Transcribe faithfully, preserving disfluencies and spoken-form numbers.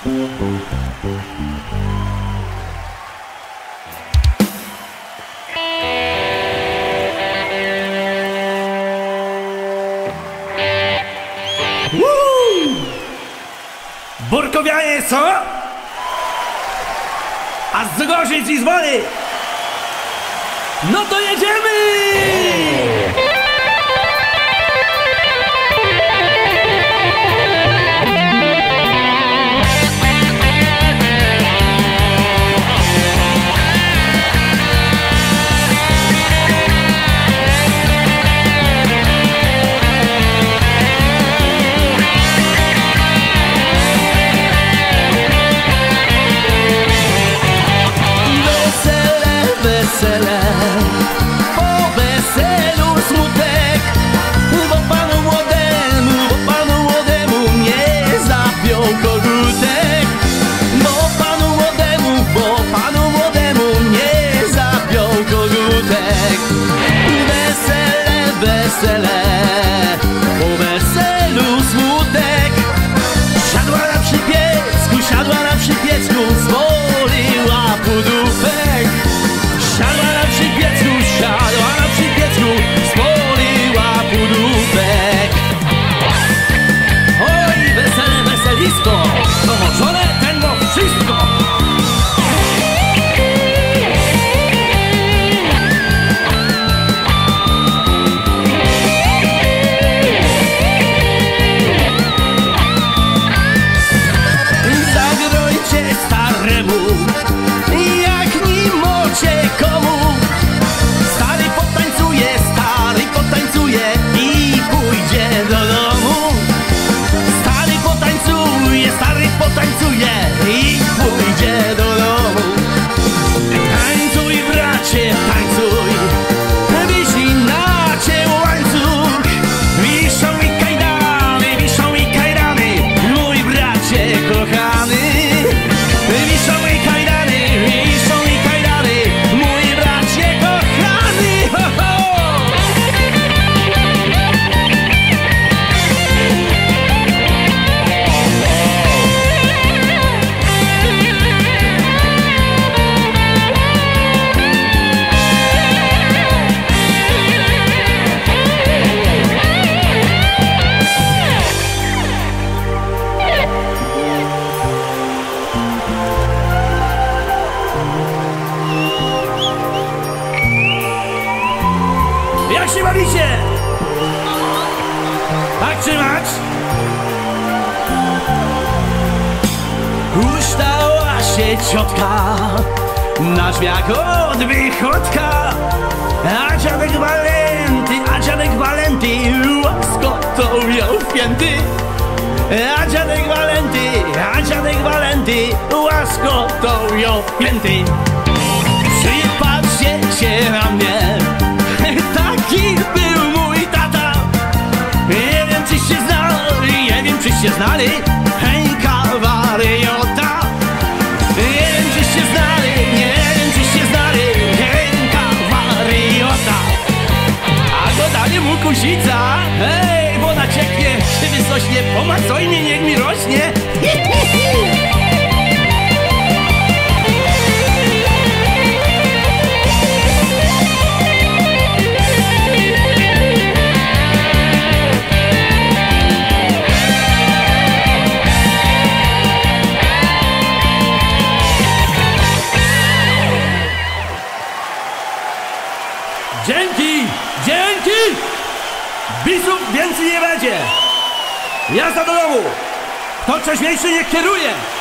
Burkowianie, co? A z Gorzyc i z Woli? No to jedziemy! Wesele, po weselu smutek, bo panu młodemu, bo panu młodemu nie zapiął kogutek. Bo panu młodemu, bo panu młodemu nie zapiął kogutek. Wesele, wesele, po weselu smutek. Siadła na przypiecku, siadła na przypiecku, zwoliła pudówek. Siadła na przypiecku, siadła na przypiecku, spoliła pudówek. Oj, wesele, weselisko, pomoczone ten mo wszystko. Zagrojcie staremu, jak nim mocie komu. Stary potańcuje, stary potańcuje i pójdzie do domu. Stary potańcuje, stary potańcuje i pójdzie do domu. Tańcuj, bracie, tańcuj, wisi na cię łańcuch. Wiszą mi kajdany, wiszą mi kajdany, mój bracie kochany. Wiszą mi kajdany, wiszą mi kajdany, mój bracie kochany. Ho, ho! Jak się bawicie? Tak trzymać? Ustała się ciotka na drzwiach od wychodka. A dziadek Walenty, a dziadek Walenty łaskotą ją wpięty. A dziadek Walenty, a dziadek Walenty łaskotą ją wpięty. Przypatrzcie się na mnie, taki był mój tata. Nie wiem, czyście znali, nie wiem, czyście znali Henka Wariota. Nie wiem, czyście znali, nie wiem, czyście znali Henka Wariota. A go dali mu kusica, hej, woda cieknie, czy wysośnie, pomacoj mnie, niech mi rośnie. Dzięki! Dzięki! Bisów więcej nie będzie! Jazda do domu! Kto wcześniejszy niech kieruje!